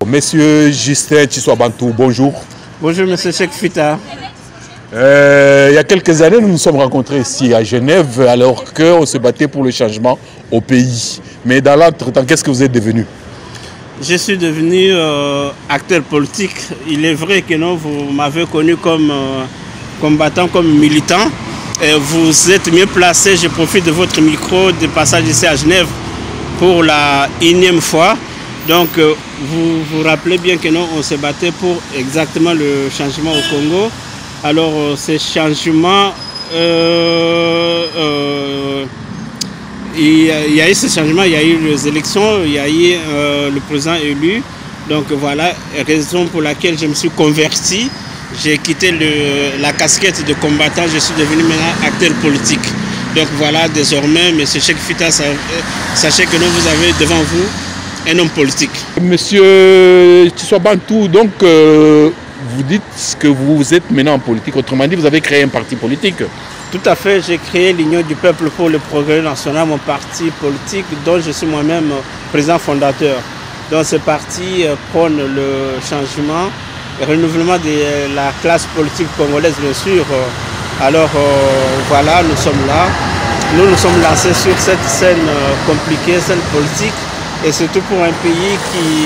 Monsieur Justin Tshisobantou, bonjour. Bonjour, monsieur Cheikh Fita. Il y a quelques années, nous nous sommes rencontrés ici à Genève alors qu'on se battait pour le changement au pays. Mais dans l'entretemps, qu'est-ce que vous êtes devenu? Je suis devenu acteur politique. Il est vrai que non, vous m'avez connu comme combattant, comme militant. Et vous êtes mieux placé. Je profite de votre micro de passage ici à Genève pour la 1e fois. Donc, vous vous rappelez bien que non, on se battait pour exactement le changement au Congo. Alors, ces changements, il y a eu ce changement, il y a eu les élections, il y a eu le président élu. Donc voilà, raison pour laquelle je me suis converti. J'ai quitté la casquette de combattant, je suis devenu maintenant acteur politique. Donc voilà, désormais, M. Cheikh Fita, sachez que nous, vous avez devant vous un homme politique. Monsieur Tshisobantou, donc vous dites que vous êtes maintenant en politique. Autrement dit, vous avez créé un parti politique. Tout à fait, j'ai créé l'Union du peuple pour le progrès national, mon parti politique dont je suis moi-même président fondateur. Donc ce parti prône le changement, le renouvellement de la classe politique congolaise bien sûr. Alors voilà, nous sommes là. Nous nous sommes lancés sur cette scène compliquée, scène politique, et surtout pour un pays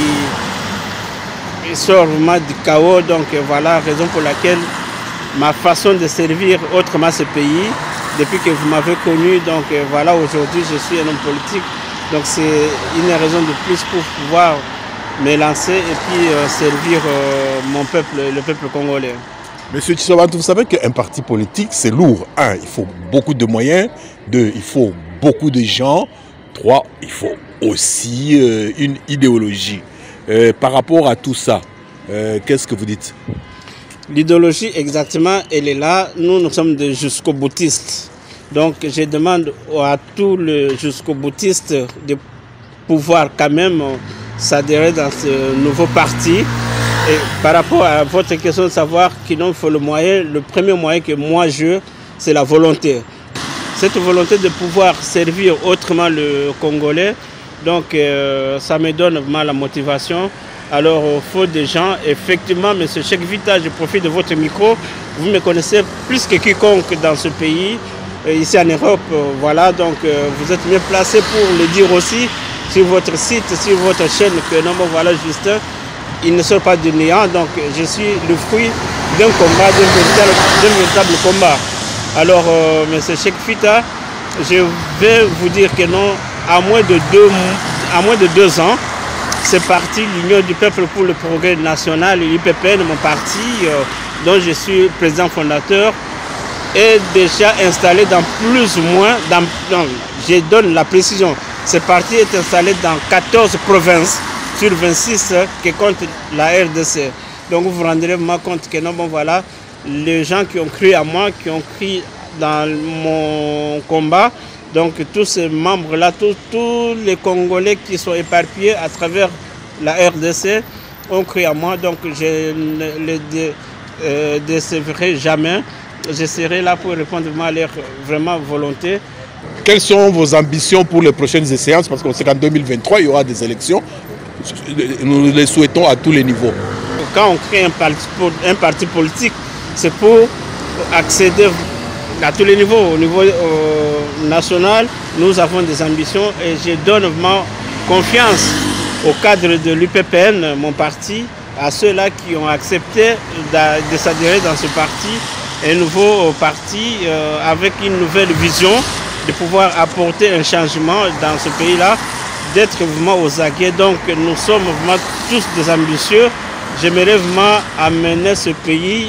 qui sort vraiment du chaos. Donc voilà, raison pour laquelle ma façon de servir autrement ce pays, depuis que vous m'avez connu, donc voilà, aujourd'hui je suis un homme politique. Donc c'est une raison de plus pour pouvoir me lancer et puis servir mon peuple, le peuple congolais. Monsieur Tshisobantou, vous savez qu'un parti politique, c'est lourd. 1, il faut beaucoup de moyens. 2, il faut beaucoup de gens. 3, il faut aussi une idéologie. Par rapport à tout ça, qu'est-ce que vous dites? L'idéologie, exactement, elle est là. Nous sommes des jusqu'au-boutistes. Donc, je demande à tous les jusqu'au-boutistes de pouvoir quand même s'adhérer dans ce nouveau parti. Et par rapport à votre question de savoir qu'il nous faut le moyen, le premier moyen que moi j'ai, c'est la volonté. Cette volonté de pouvoir servir autrement le Congolais, donc ça me donne vraiment la motivation. Alors, il faut des gens, effectivement, M. Cheikh Fita, je profite de votre micro, vous me connaissez plus que quiconque dans ce pays, ici en Europe, voilà, donc vous êtes mieux placé pour le dire aussi sur votre site, sur votre chaîne, que non, bon, voilà, Justin, il ne sort pas du néant, donc je suis le fruit d'un combat, d'un véritable combat. Alors, M. Cheikh Fita, je vais vous dire que non, à moins de 2 ans, c'est parti l'Union du peuple pour le progrès national, l'UPPN, mon parti, dont je suis président fondateur, est déjà installé dans plus ou moins, je donne la précision, ce parti est installé dans 14 provinces sur 26 que compte la RDC. Donc vous vous rendrez vraiment compte que non, bon voilà, les gens qui ont cru à moi, qui ont cru dans mon combat, donc tous ces membres-là, tous les Congolais qui sont éparpillés à travers la RDC ont cru à moi. Donc je ne les décevrai jamais. Je serai là pour répondre à leur vraiment volonté. Quelles sont vos ambitions pour les prochaines séances? Parce qu'on sait qu'en 2023, il y aura des élections. Nous les souhaitons à tous les niveaux. Quand on crée un parti politique, c'est pour accéder à tous les niveaux. Au niveau national, nous avons des ambitions et je donne vraiment confiance au cadre de l'UPPN, mon parti, à ceux-là qui ont accepté de s'adhérer dans ce parti, un nouveau parti avec une nouvelle vision de pouvoir apporter un changement dans ce pays-là, d'être vraiment aux aguets. Donc nous sommes vraiment tous des ambitieux. J'aimerais vraiment amener ce pays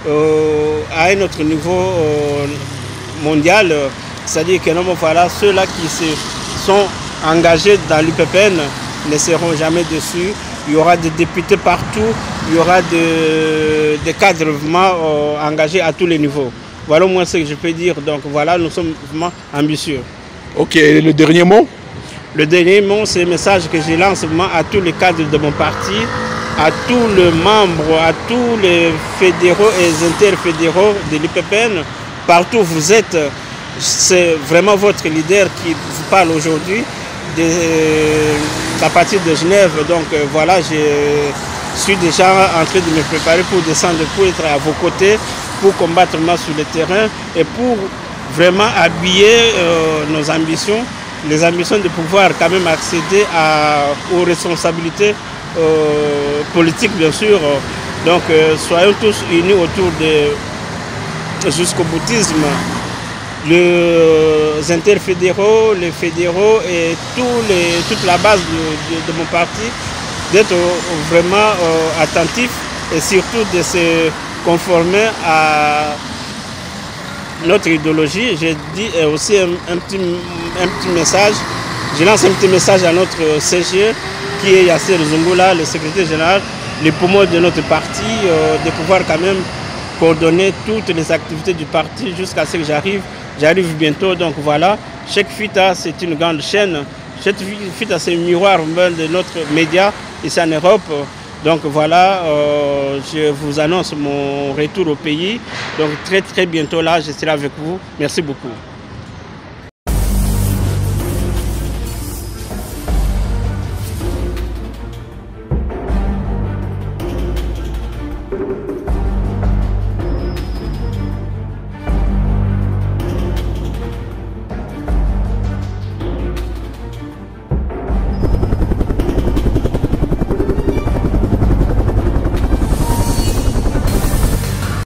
à un autre niveau mondial, c'est-à-dire que non, voilà, ceux-là qui se sont engagés dans l'UPPN ne seront jamais dessus. Il y aura des députés partout, il y aura des cadres vraiment engagés à tous les niveaux. Voilà au moins ce que je peux dire. Donc voilà, nous sommes vraiment ambitieux. Ok, et le dernier mot? Le dernier mot, c'est le message que je lance vraiment à tous les cadres de mon parti, à tous les membres, à tous les fédéraux et les interfédéraux de l'UPPN, partout où vous êtes, c'est vraiment votre leader qui vous parle aujourd'hui, à partir de Genève. Donc voilà, je suis déjà en train de me préparer pour descendre, pour être à vos côtés, pour combattre sur le terrain et pour vraiment habiller nos ambitions, les ambitions de pouvoir quand même accéder aux responsabilités politiques, bien sûr. Donc soyons tous unis autour de jusqu'au boutisme, les interfédéraux, les fédéraux et toute la base de mon parti, d'être vraiment attentifs et surtout de se conformer à notre idéologie. J'ai dit aussi un petit message, je lance un petit message à notre CG qui est Yasser Zungula, le secrétaire général, les poumons de notre parti, de pouvoir quand même coordonner toutes les activités du parti jusqu'à ce que j'arrive bientôt. Donc voilà, Cheikh Fita, c'est une grande chaîne. Cheikh Fita, c'est un miroir de notre média ici en Europe. Donc voilà, je vous annonce mon retour au pays. Donc très bientôt là, je serai avec vous. Merci beaucoup.